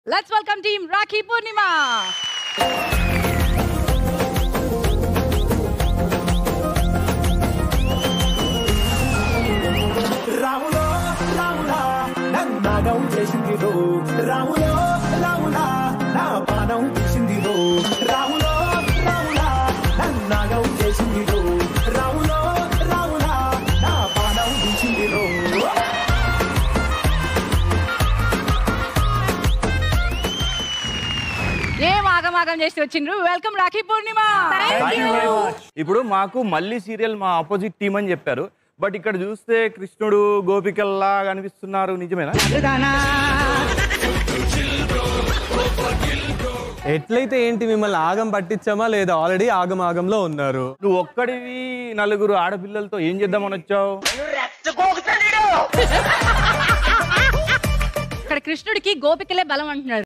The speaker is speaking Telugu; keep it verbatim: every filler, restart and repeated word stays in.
Let's welcome team Rakhi Purnima. Ramulo, Ramula, Nanaga Chesindiro, Ramulo, Ramula, Napanam Chesindiro, Ramulo, Ramula, Nanaga Chesindiro, Ramulo, Ramula, Napanam Chesindiro. ఏం ఆగమాగం చేసి వచ్చిండ్రు. వెల్కమ్ రాఖీ పూర్ణిమ. ఇప్పుడు మాకు మళ్ళీ సీరియల్ మా ఆపోజిట్ టీం అని చెప్పారు. బట్ ఇక్కడ చూస్తే కృష్ణుడు గోపికల్లా కనిపిస్తున్నారు, నిజమేనా? ఎట్లయితే ఏంటి, మిమ్మల్ని ఆగం పట్టించామా లేదా? ఆల్రెడీ ఆగం ఆగంలో ఉన్నారు. నువ్వు ఒక్కడివి నలుగురు ఆడపిల్లలతో ఏం చేద్దామని వచ్చావు? ఇక్కడ కృష్ణుడికి గోపికలే బలం అంటున్నారు.